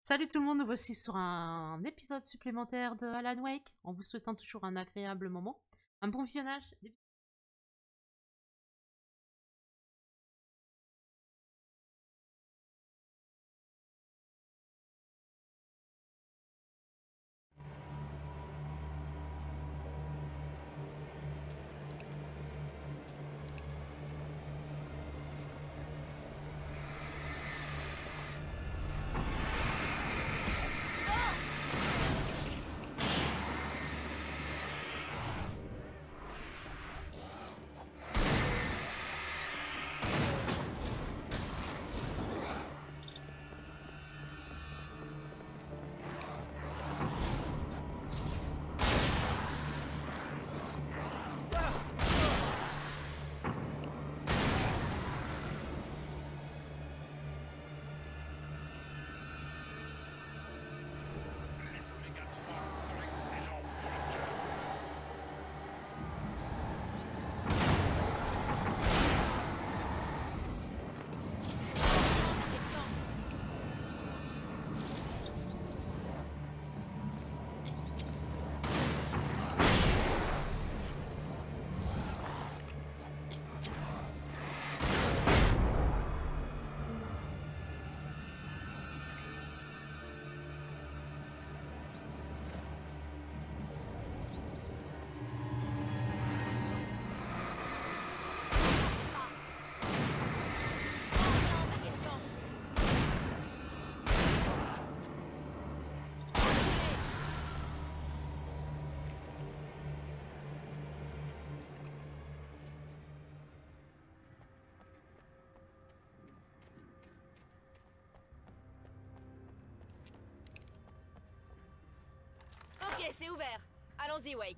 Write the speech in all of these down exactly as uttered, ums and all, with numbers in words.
Salut tout le monde, nous voici sur un épisode supplémentaire de Alan Wake, en vous souhaitant toujours un agréable moment. Un bon visionnage. Ok, c'est ouvert. Allons-y, Wake.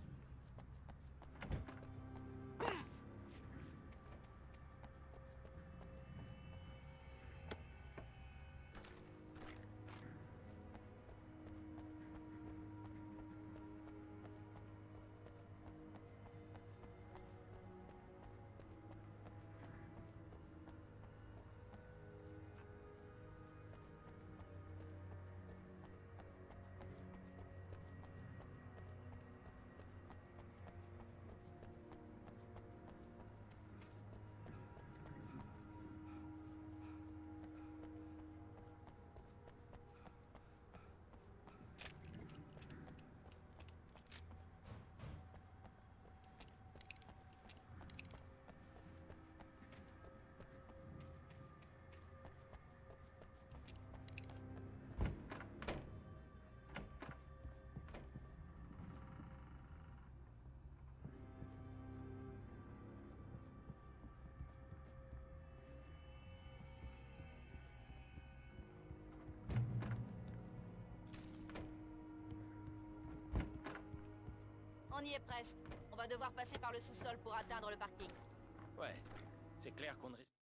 On y est presque. On va devoir passer par le sous-sol pour atteindre le parking. Ouais, c'est clair qu'on ne risque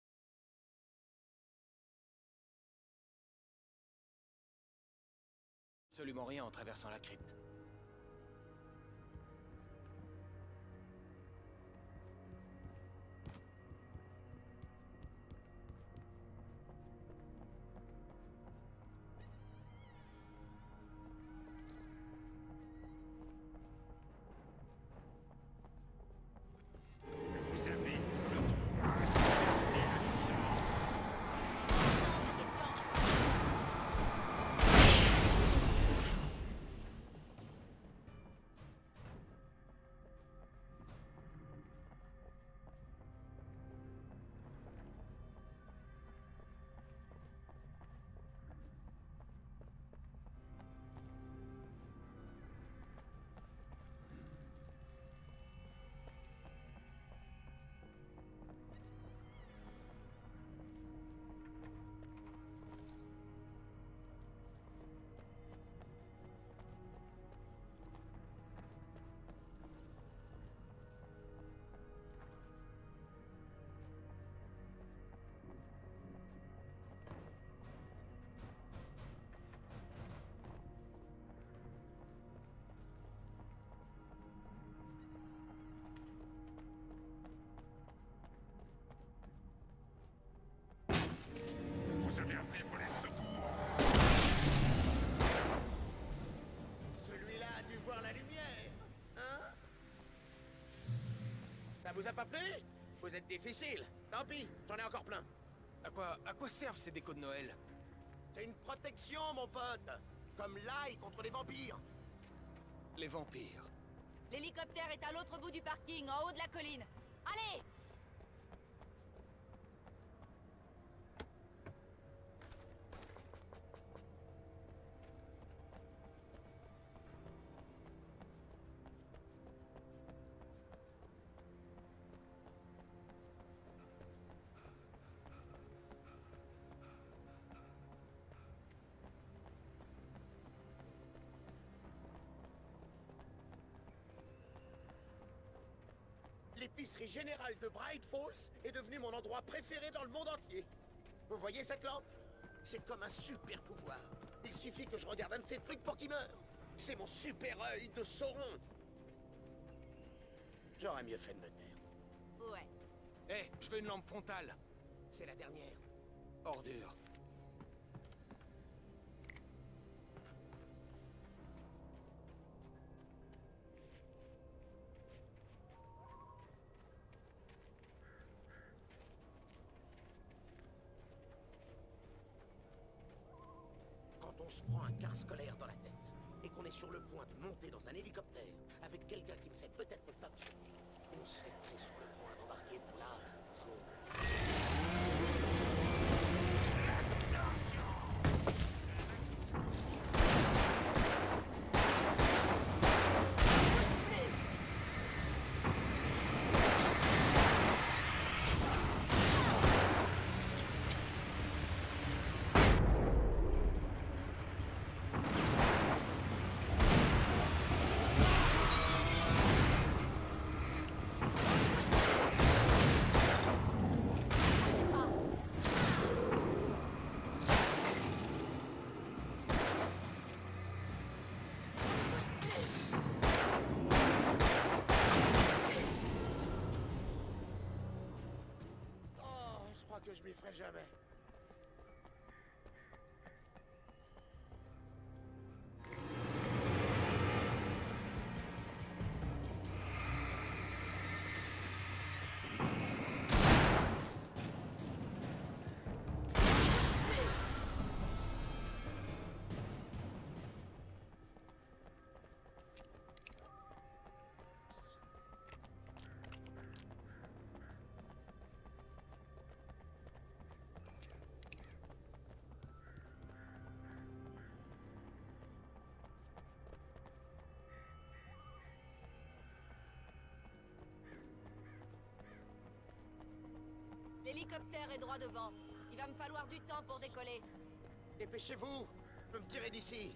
absolument rien en traversant la crypte. Vous avez Vous a pas plu? Vous êtes difficile. Tant pis, j'en ai encore plein. À quoi, à quoi servent ces décos de Noël? C'est une protection, mon pote. Comme l'ail contre les vampires. Les vampires? L'hélicoptère est à l'autre bout du parking, en haut de la colline. Allez! L'épicerie générale de Bright Falls est devenue mon endroit préféré dans le monde entier. Vous voyez cette lampe? C'est comme un super pouvoir. Il suffit que je regarde un de ces trucs pour qu'il meure. C'est mon super œil de Sauron. J'aurais mieux fait de me taire. Ouais. Hé, hey, je veux une lampe frontale. C'est la dernière. Ordure. Quand on se prend un car scolaire dans la tête et qu'on est sur le point de monter dans un hélicoptère avec quelqu'un qui ne sait peut-être pas piloter, on sait qu'on est sur le point d'embarquer pour la zone. Que je m'y ferai jamais. L'hélicoptère est droit devant. Il va me falloir du temps pour décoller. Dépêchez-vous, je peux me tirer d'ici.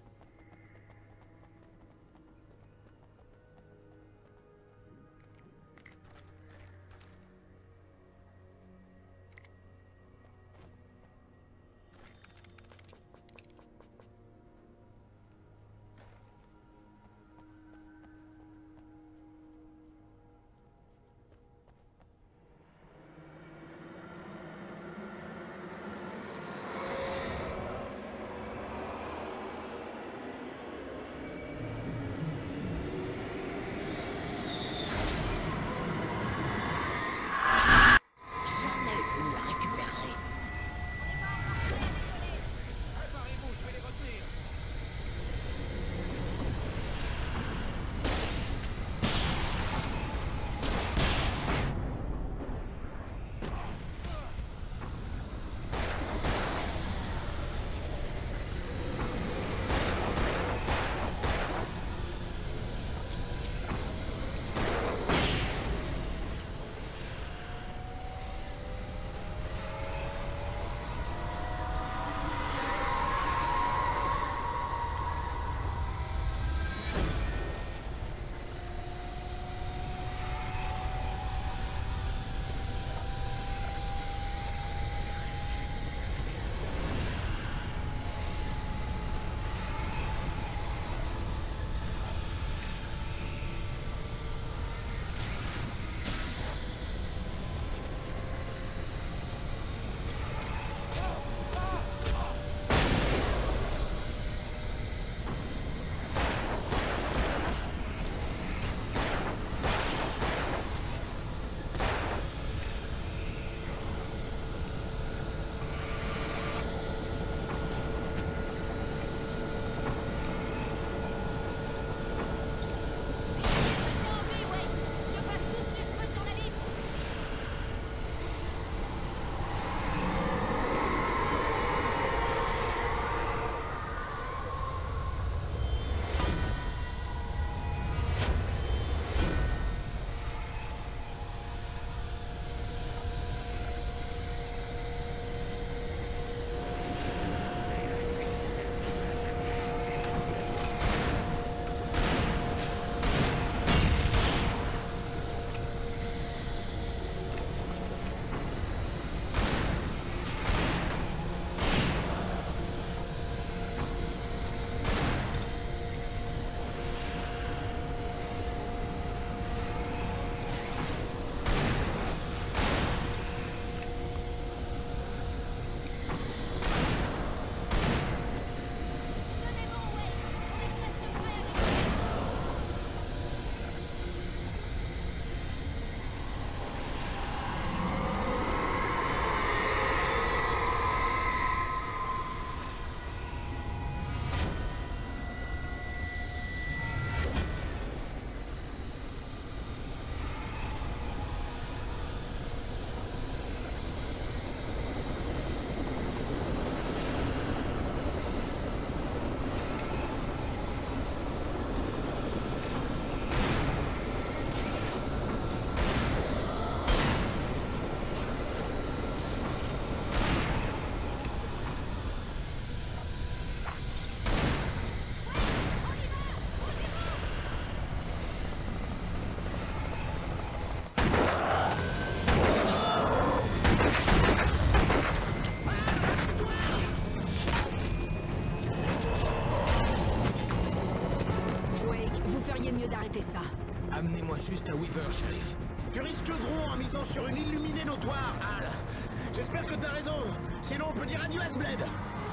juste à Weaver, shérif. Tu risques gros en misant sur une illuminée notoire, Al. J'espère que t'as raison. Sinon, on peut dire adieu à ce bled.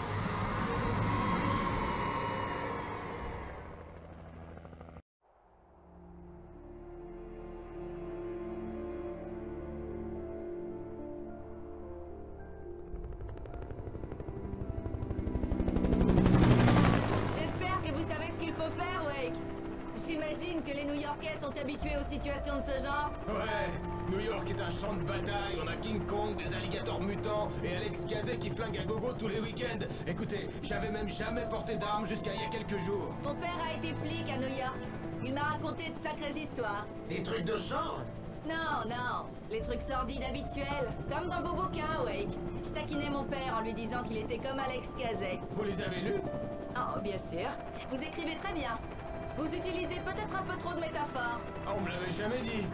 J'espère que vous savez ce qu'il faut faire, Wake. J'imagine que les New-Yorkais sont habitués aux situations de ce genre. Ouais, New York est un champ de bataille, on a King Kong, des alligators mutants et Alex Gazet qui flingue à gogo tous les week-ends. Écoutez, j'avais même jamais porté d'armes jusqu'à il y a quelques jours. Mon père a été flic à New York. Il m'a raconté de sacrées histoires. Des trucs de genre? Non, non, les trucs sordides habituels, comme dans vos bouquins, Wake. Je taquinais mon père en lui disant qu'il était comme Alex Gazet. Vous les avez lus? Oh, bien sûr. Vous écrivez très bien. Vous utilisez peut-être un peu trop de métaphores. Ah, on me l'avait jamais dit.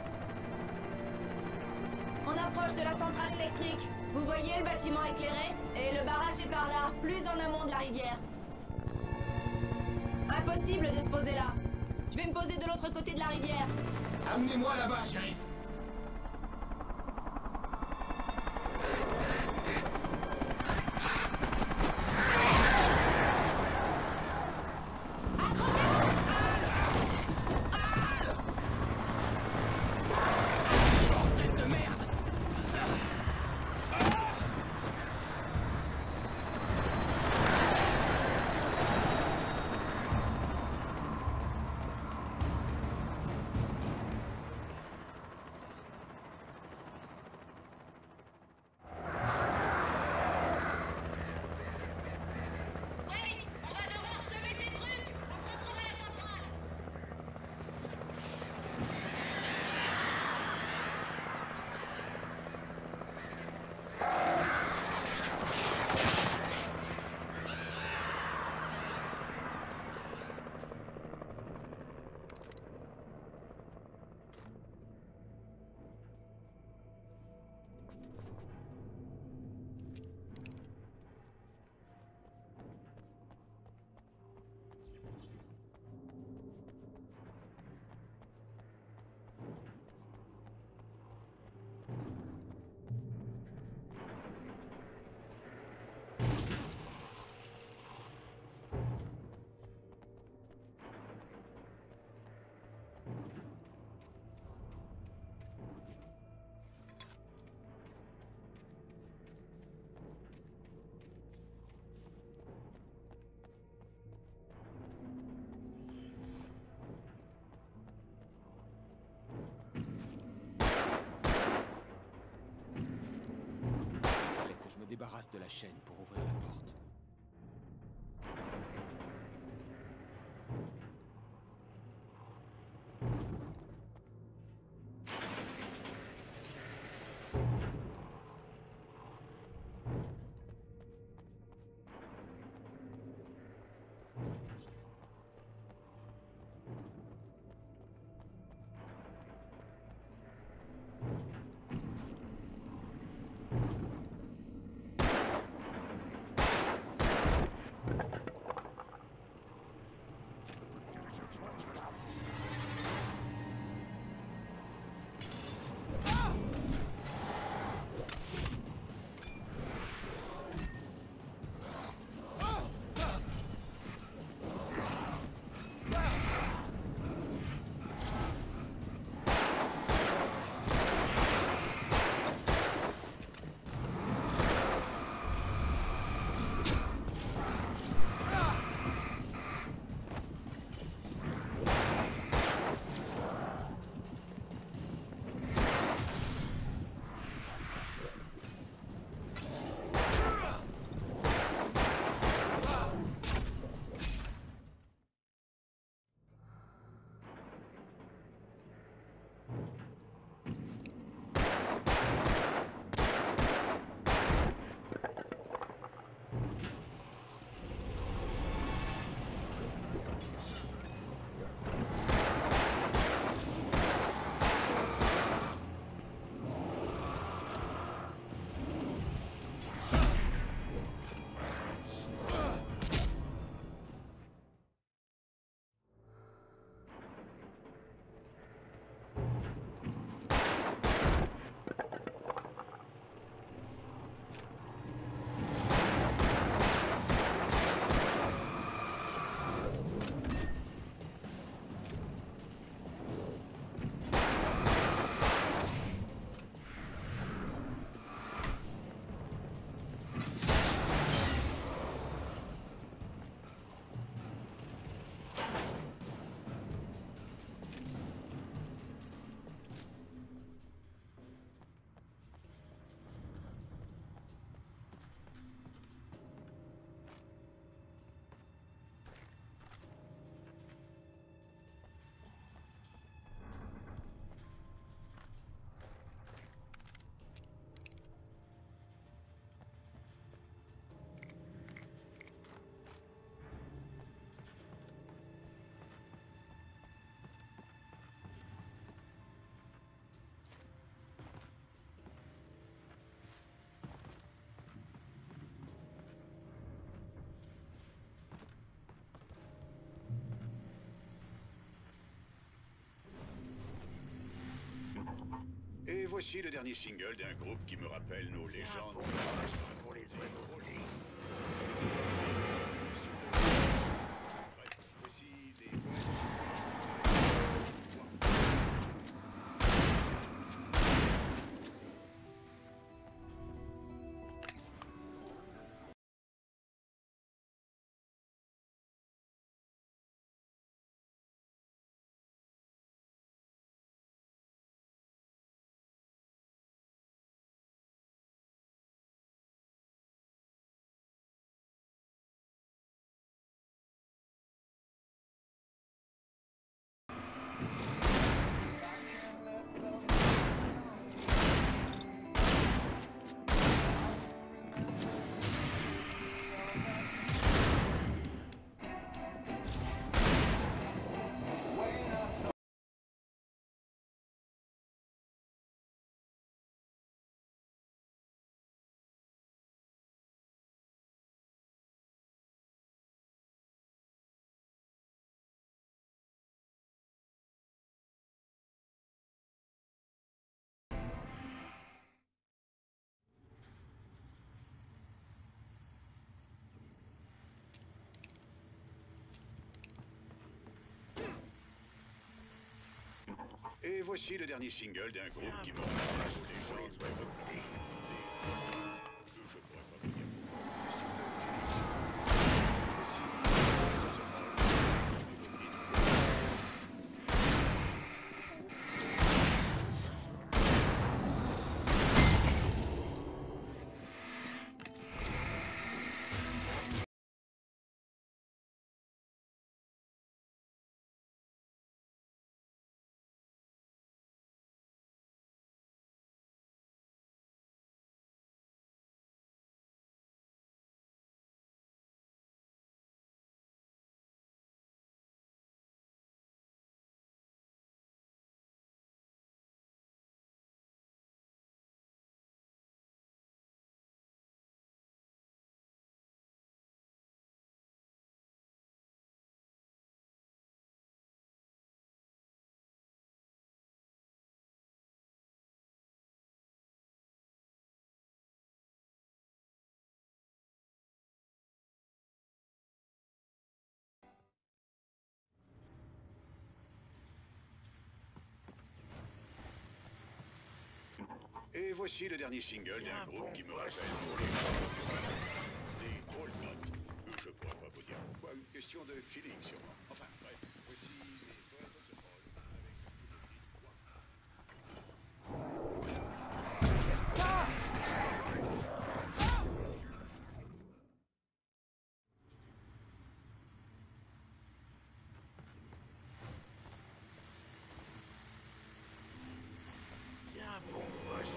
On approche de la centrale électrique. Vous voyez le bâtiment éclairé? Et le barrage est par là, plus en amont de la rivière. Impossible de se poser là. Je vais me poser de l'autre côté de la rivière. Amenez-moi là-bas, shérif. Débarrasse de la chaîne pour ouvrir la porte. voici le dernier single d'un groupe qui me rappelle nos légendes. Pour les oiseaux volés. Voici les... Et voici le dernier single d'un groupe qui me rappelle nos légendes. Je pourrais pas vous dire Et voici le dernier single d'un groupe qui me rappelle nos légendes. Des drôles notes. Je pourrais pas vous dire pourquoi, une question de feeling sûrement. Enfin bref, voici les Poets of the Fall avec C'est un bon poste.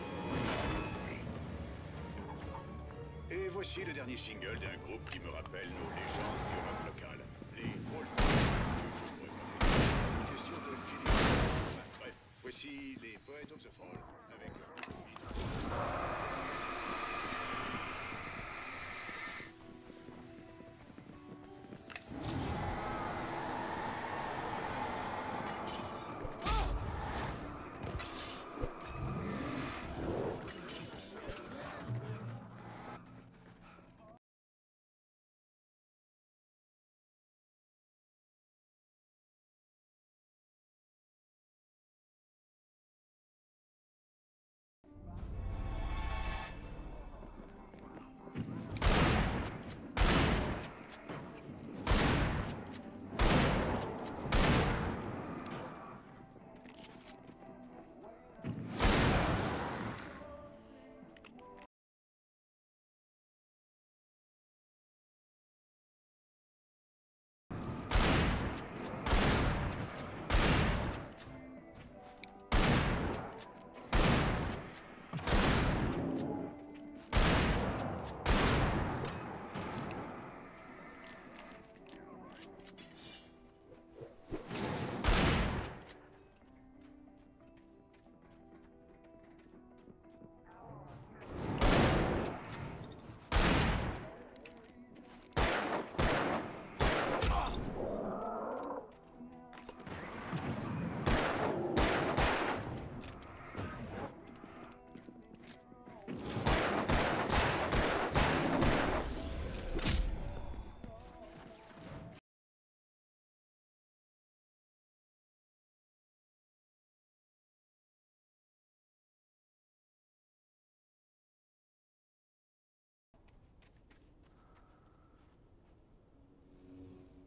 Et voici le dernier single d'un groupe qui me rappelle nos légendes du rap local. Les Drôles Notes. Je pourrais pas vous dire pourquoi, une question de feeling. Enfin bref, voici les Poets of the Fall avec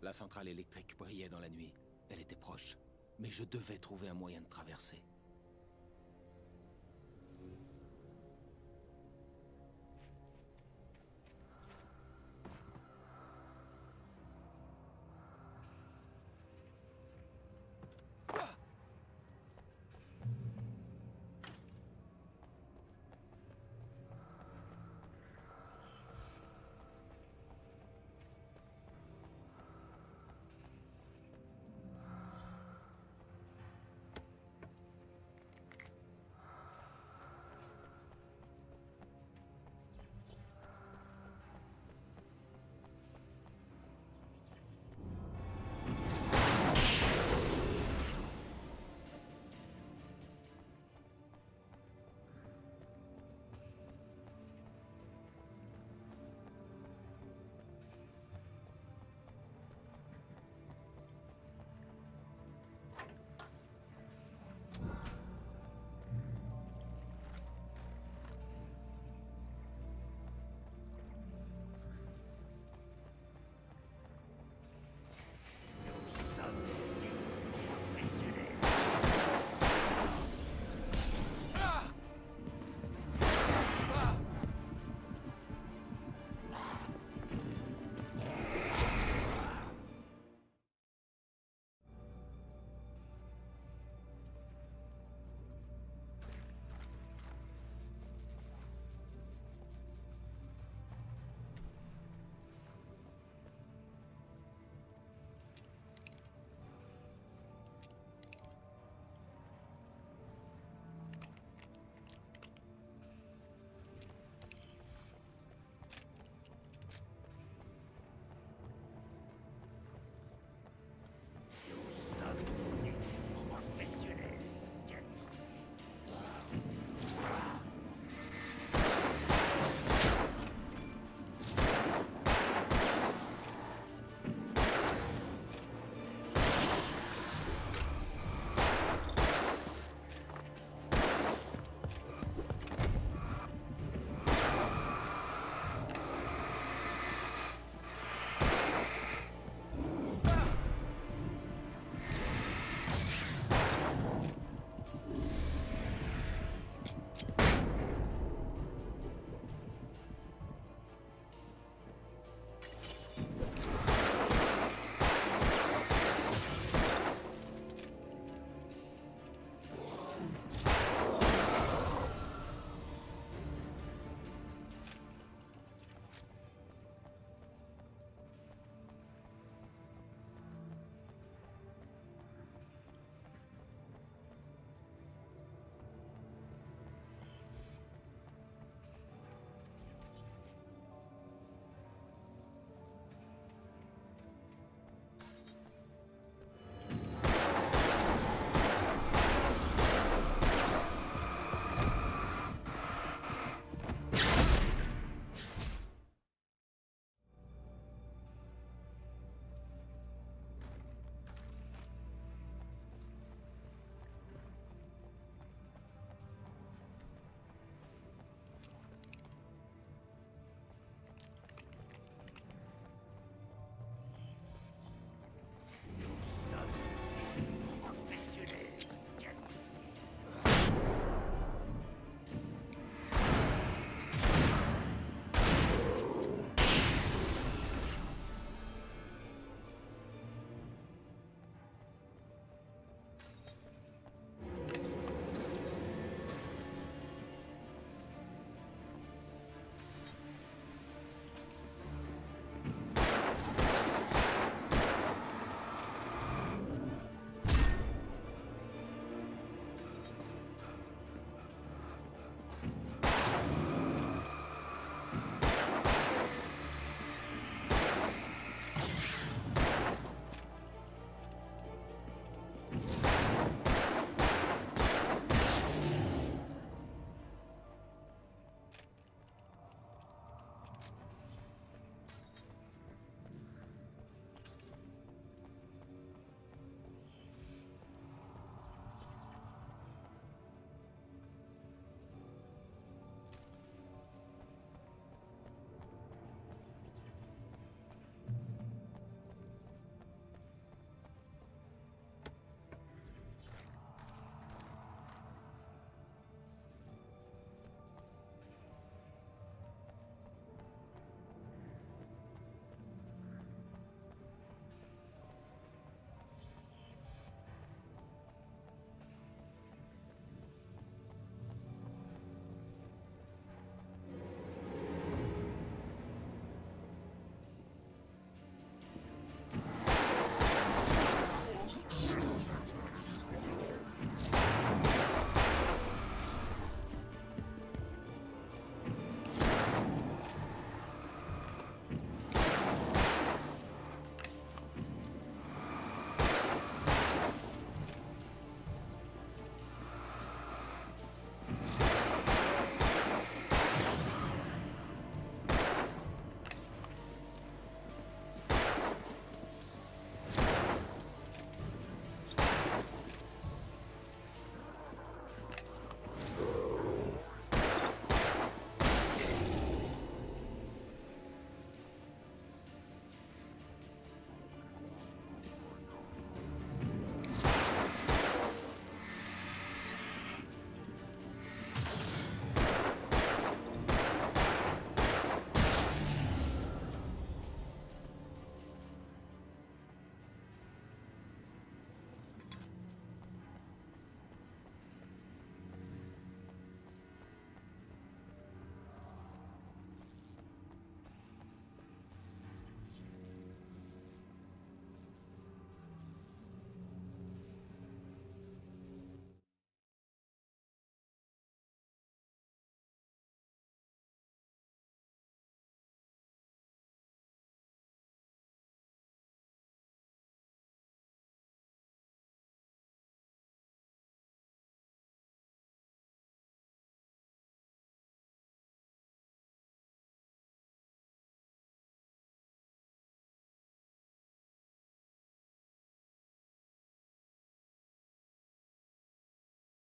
La centrale électrique brillait dans la nuit. Elle était proche. Mais je devais trouver un moyen de traverser.